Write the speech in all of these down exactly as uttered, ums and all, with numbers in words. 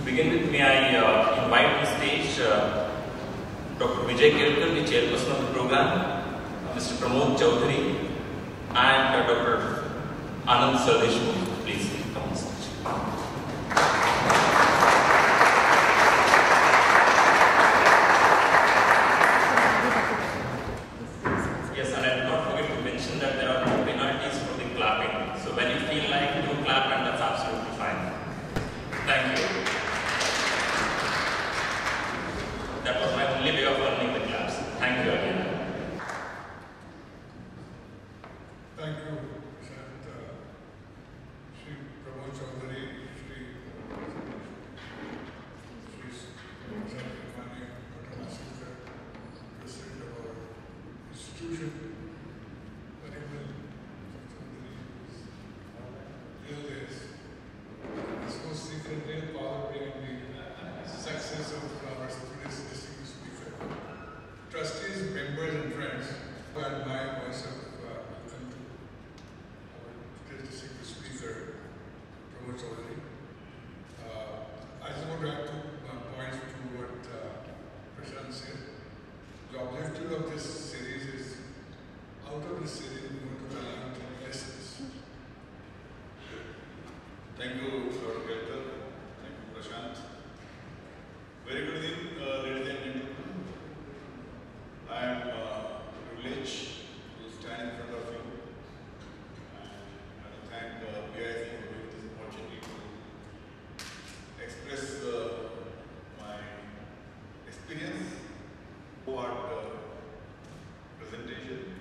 begin with, may I uh, invite on stage uh, Doctor Vijay Kelkar, the chairperson of the program, Mister Pramod Chaudhari, and uh, Doctor Anand Sardeshmukh. Please come on stage. Yes, and I did not forget to mention that there are no penalties for the clapping. So when you feel like you clap, and that's absolutely fine. Thank you. That was my only way of earning the claps. Thank you again. Thank you, Shant. Uh, Shri Pramod Chaudhari, Shri Shri Doctor Masika, President of our institution, very well, Chaudhari, real days. There's no secret, real power behind the success of our today's distinguished speaker. Trustees, members, and friends, who admire myself. Distinguished speaker, Pramod Chaudhari. Uh, I just want to add two uh, points to what uh, Prashant said. The objective of this series is, out of this series, we want to learn lessons. Thank you, Doctor Kelkar. Thank you, Prashant. Very good evening, uh, ladies and gentlemen. I am uh, privileged to stand in front of you. Thank uh, P I C for giving this opportunity to express uh, my experience about uh, presentation.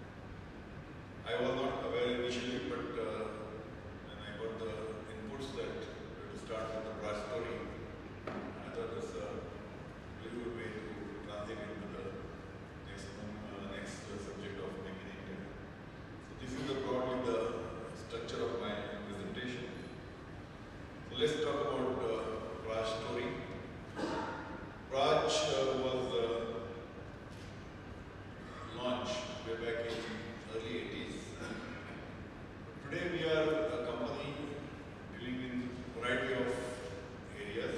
I was not aware initially, but uh, when I got the inputs that we have to start with the broad story, I thought it was a very good way to transit into the next, uh, next uh, subject of making India. So this is the broadly the structure of my presentation. So let's talk about uh, Raj story. Raj uh, was uh, launched way back in early eighties. Today we are a company dealing in a variety of areas.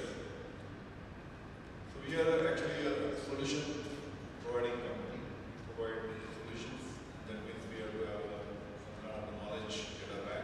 So we are actually a solution providing company, provide solutions. That means we have uh, some kind of knowledge data bank.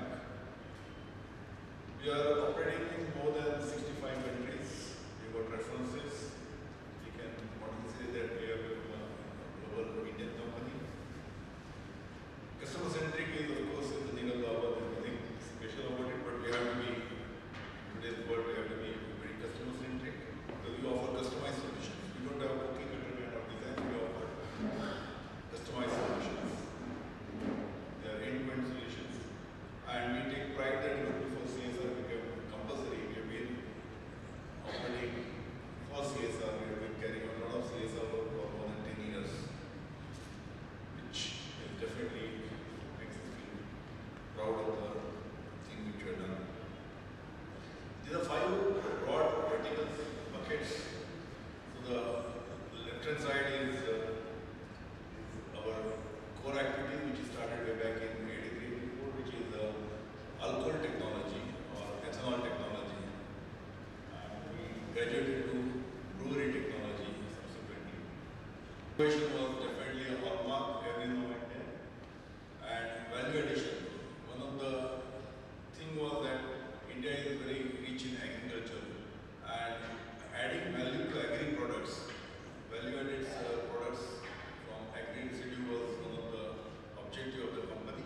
We are operating in more than sixty-five countries. We got references. We can modestly say that we are a global Indian company. Customer centric is, of course, in the name of the hour. There's nothing special about it, but we have to be, in today's world, we have to be very customer centric because we offer customized solutions. We don't have cookie cutter kind of design. We offer customized solutions. They are end-to-end solutions, and we take pride that even before C S R became compulsory, we have been operating for C S R. We have been carrying a lot of C S R work for more than ten years, which is definitely makes us feel proud of the thing which we have done. These are five broad verticals, buckets. So the left-hand side is uh, our core activity, which started way back in eighty-three eighty-four, which is uh, alcohol technology or ethanol technology. And we graduated to brewery technology subsequently. Innovation was definitely a hallmark every now and then. And value addition. One of the thing was that India is very rich in agriculture, and adding value to agri products, value-added uh, products from agri residue was one of the objective of the company.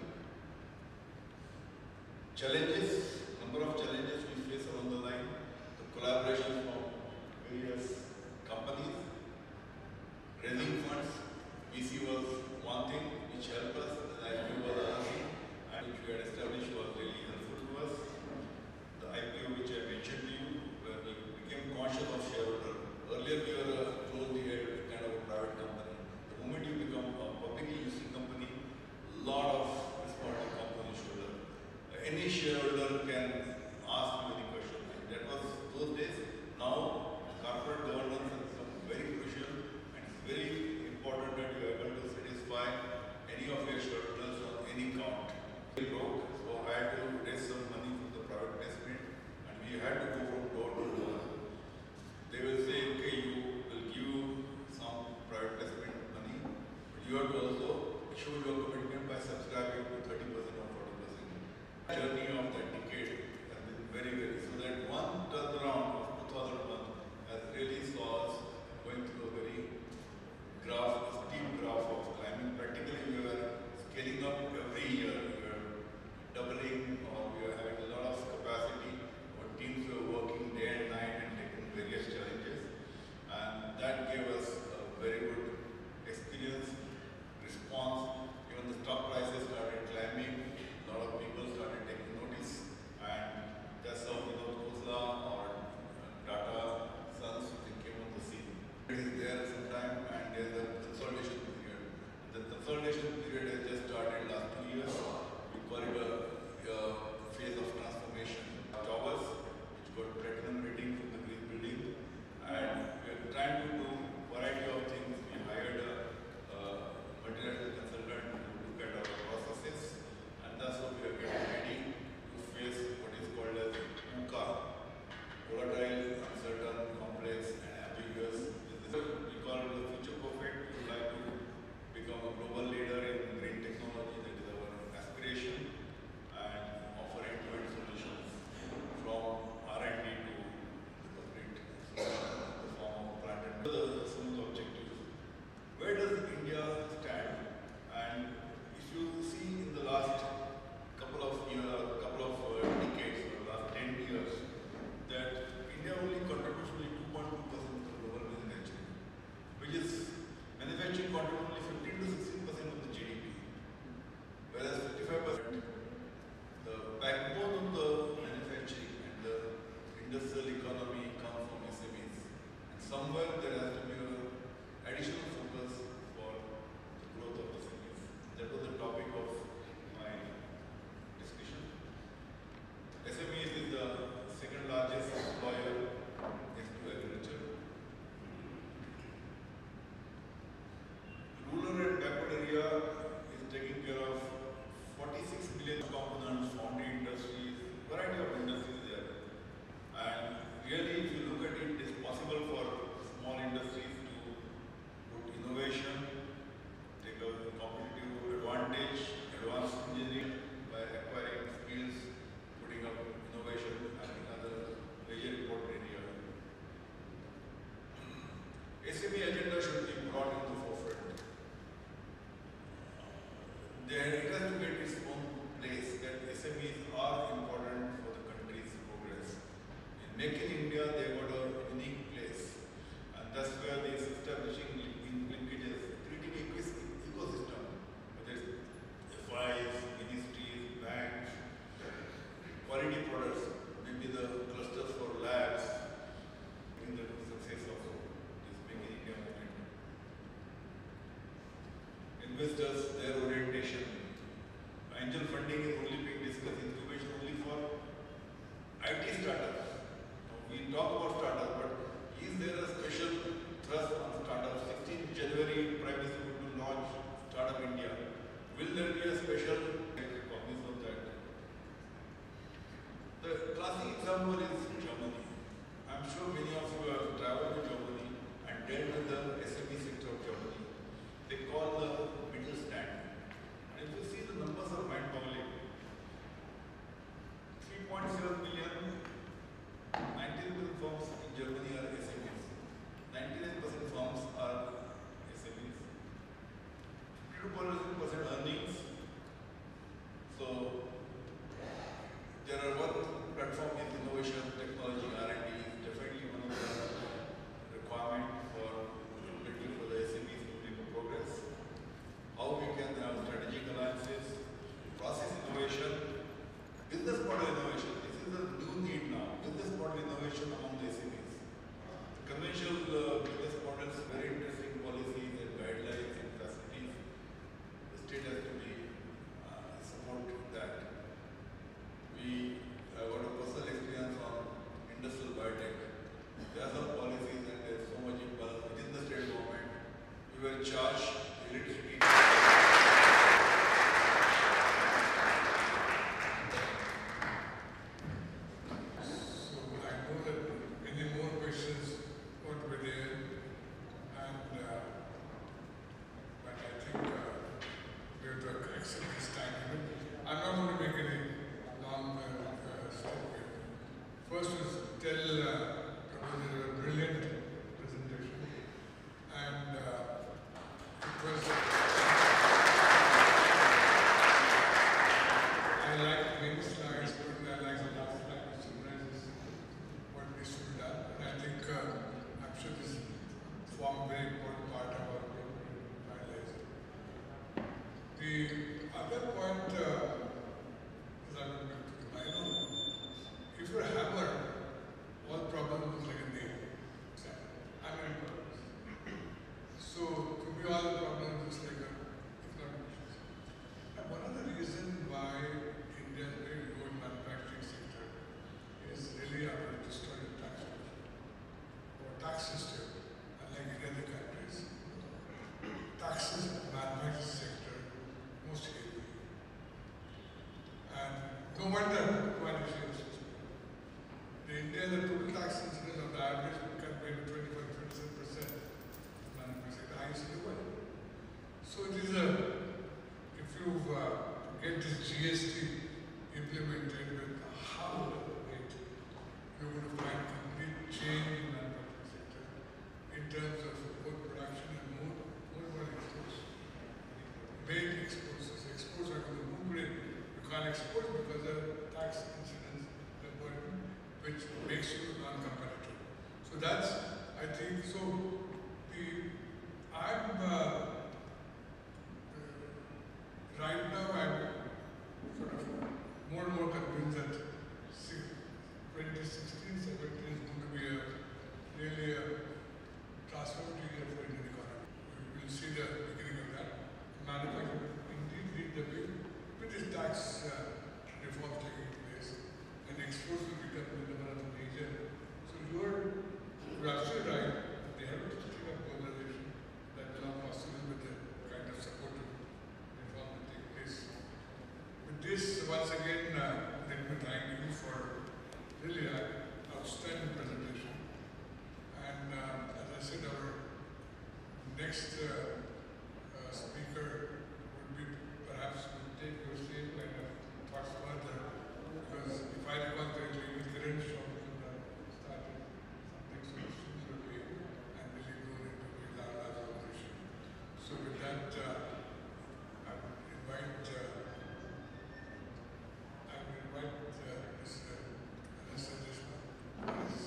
Challenges, number of challenges we face along the line, the collaboration from various companies, raising funds, V C was one thing which helped us, and I P O was another thing, and which we had established was really helpful to us. The I P O which I mentioned to you, where we became conscious of shareholder. Earlier we were a closely held kind of a private company. The moment you become a publicly listed company, a lot of responsibility comes on your shoulder. Any shareholder can ask you any question. And that was those days. Now corporate governance has become very crucial, and it's very important that you are able to satisfy any of your shareholders. Make in India, they got a unique place. And that's where they is establishing linkages, creating an ecosystem, whether it's F Is, ministries, banks, quality products, maybe the clusters for labs, in the success of this Make in India movement. Investors, their orientation. Angel funding is only being discussed, incubation only for I T startups. We talk about startups, but is there a special thrust on startups? sixteenth January, Prime Minister will launch Startup India. Will there be a special promise of that? The classic example is Germany. I'm sure many of you have traveled to Germany and dealt with the S M E sector of Germany. They call the middle stand. And if you see the numbers are mind-boggling. three point seven million, nineteen million firms in Germany are S M Es. ninety-nine percent firms are S M Es. fifty-two percent earnings. So, there are one platform is innovation, technology, R and D is definitely one of the requirements for building for the S M Es to make a progress. How we can have strategic alliances, process innovation, business model innovation. This is a new need now. Business model innovation among the S M Es. The conventional uh, business models, very interesting policies and guidelines and facilities. The state has to be uh, support that. We have got a personal experience on industrial biotech. There are some policies and there is so much imbalance within the state government. We were charged electricity. First was tell uh, Pramod a brilliant presentation, and uh, it was. Uh, I like many slides, but I like the last slide which summarizes what needs to be done. And I think uh, I'm sure this form a very important part of our finalizing. The other point uh, is I will make to I know. If you're a hammer, all problems like a nail. Hammering problems. So, to me, all the problems is like a economic issues. And one of the reasons why India is very low in manufacturing sector is really our distorted tax structure. Our tax system, unlike in other countries, taxes in the manufacturing sector most heavily. And no wonder quality is in India, the total tax incidence on the average can be twenty-five to twenty-seven percent. Manufacturing, the highest in the world. So it is a, if you uh, get this G S T implemented with how rate, you're going to find complete change in the manufacturing sector in terms of both production and more, more and more exports. Big exports, exports are going to move in. You can't export because of tax incidence, the burden, which makes you non-competitive. So that's, I think, so the, I'm, uh, uh, right now I'm sort of more and more convinced that twenty sixteen seventeen is going to be a really a transformative year for Indian economy. We will see the beginning of that. Manufacturing indeed lead the way with this tax uh, reform taking place. And exports will become one of the major. So you're, you're absolutely right. They have to think of globalization that will not possible with the kind of supportive reform that take place. With this, once again, uh, let me thank you for really an outstanding presentation. And uh, as I said, our next uh, uh, speaker would be perhaps will take your same kind of thoughts further. Because if I recall correctly, with current shop started something so similarly and really grown into a large organization. So with that, uh, I would invite, uh, I would invite uh, Mister Anand Sardeshmukh.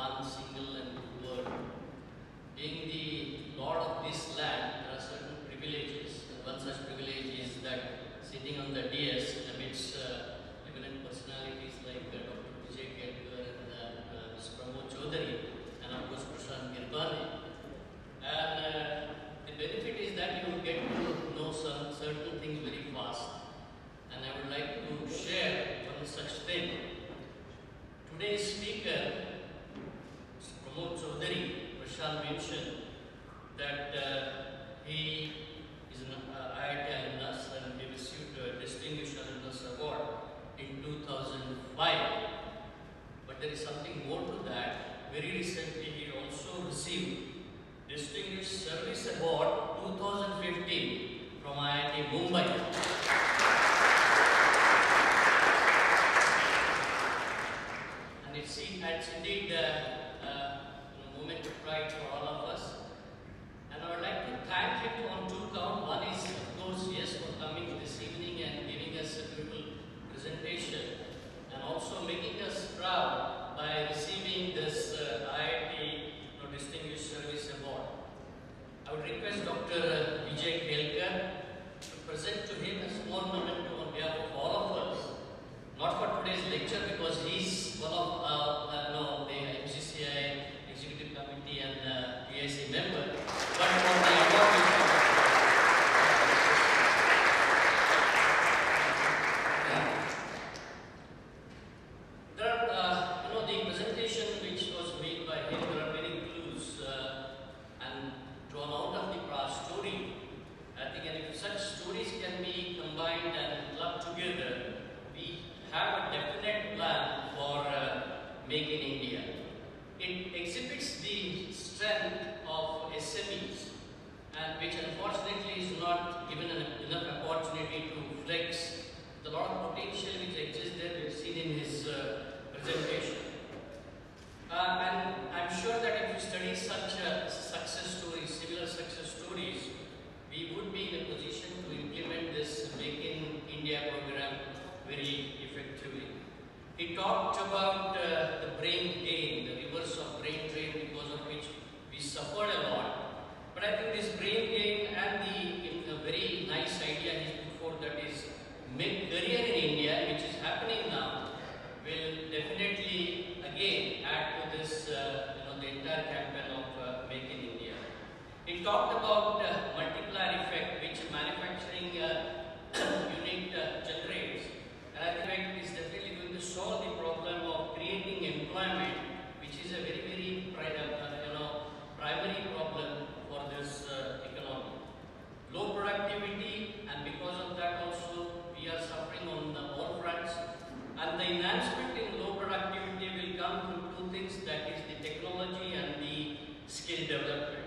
one single and good word. Being the lord of this land, there are certain privileges. And one such privilege is that sitting on the dais amidst uh, eminent personalities like uh, Doctor Vijay Kelkar and uh, uh, Mister Pramod Chaudhari, and of course Prashant Kirpani. And uh, the benefit is that you get to know some certain things very fast. And I would like to share one such thing. Today's speaker, Mister Pramod Chaudhari, Prashant mentioned that uh, he is an uh, I I T alumnus and he received a Distinguished Alumnus Award in two thousand five. But there is something more to that. Very recently, he also received Distinguished Service Award two thousand fifteen from I I T Mumbai. And it's, it's indeed uh, uh, a moment of pride for all of us. And I would like to thank him on two counts. One is, of course, yes, for coming this evening and giving us a beautiful presentation, and also making us proud by receiving this uh, I I T you know, Distinguished Service Award. I would request Doctor Vijay Kelkar to present to him a small memento on behalf of all of us. Not for today's lecture, because he's one of uh, uh, no, the M C C I A Executive Committee and uh, P I C member, but for the award which there are, uh, you know, the presentation which was made by him, there are many clues uh, and drawn out of the past story. I think, and if such stories can be combined and clubbed together, we have a definite plan for uh, Make in India. It exhibits the strength of S M Es, and which unfortunately is not given an, enough opportunity to flex the lot of potential which exists there. We've seen in his uh, presentation. Uh, and I'm sure that if we study such uh, success stories, similar success stories, we would be in a position to implement this Make in India program very effectively. He talked about uh, the brain drain, the reverse of brain drain, because of which we suffered a lot. But I think this brain drain and the, the very nice idea he put forward, that is Make Career in India, which is happening now, will definitely again add to this, uh, you know, the entire campaign of uh, Make in India. He talked about uh, multiplier effect, which manufacturing uh, unit uh, generates. And I think it is definitely going to solve the problem of creating employment, which is a very, very uh, you know, primary problem for this uh, economy. Low productivity, and because of that also we are suffering on the all fronts. And the enhancement in low productivity will come through two things, that is the technology and the skill development.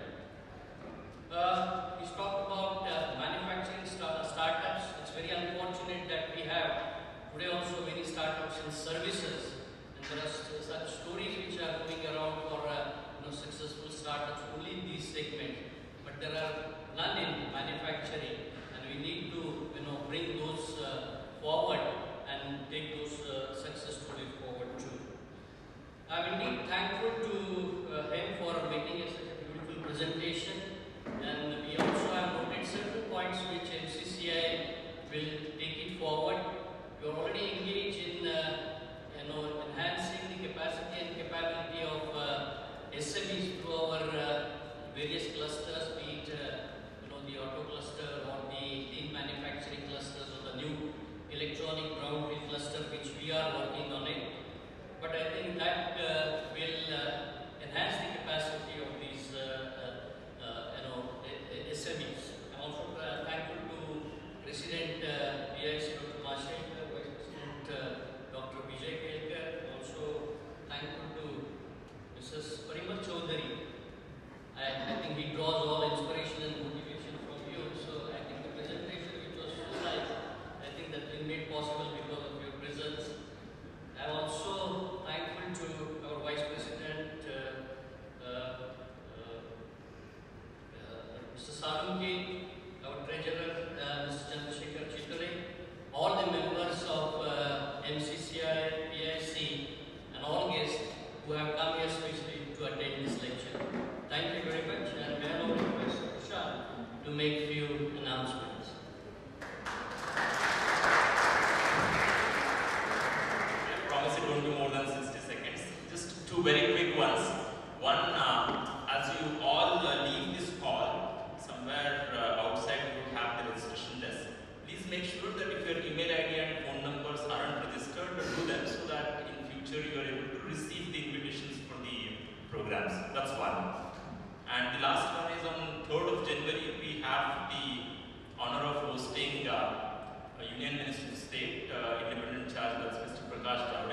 Uh, he's talked about uh, manufacturing start startups. It's very unfortunate that we have today also many startups in services, and there are such stories which are going around for uh, you know, successful startups only in these segments, but there are none in manufacturing, and we need to you know bring those uh, forward and take those uh, success stories forward too. I'm indeed thankful to uh, him for making a such a beautiful presentation, and we also have noted certain points which M C C I A will take it forward. We are already engaged in uh, you know enhancing the capacity and capability of uh, S M Es through our uh, various clusters, be it uh, you know the auto cluster or the lean manufacturing clusters or the new electronic brownfield cluster, which we are working on it. But I think that uh, will uh, enhance the capacity of these uh, uh, uh, you know S M Es. I'm also uh, thankful to President uh, P I C Doctor Mashankar, Vice President uh, Doctor Vijay Kelkar, also thankful to Missus Pramod Chaudhari. I, I think he draws all inspiration and motivation from you. So I think the presentation which was so nice, I think that been made possible because of your presence. I am also thankful to our Vice President, uh, uh, uh, uh, Mister Sarunke, our Treasurer, uh, Mister Chandrasekhar Chitture, all the members of uh, M C C I A, P I C, and all guests who have come here especially two very quick ones. One, uh, as you all uh, leave this hall, somewhere uh, outside you have the registration desk. Please make sure that if your email I D and phone numbers aren't registered, do them so that in future you are able to receive the invitations for the programs. That's one. And the last one is on third of January, we have the honor of hosting uh, a Union Minister of State, uh, Independent Charge, that's Mister Prakash Jha.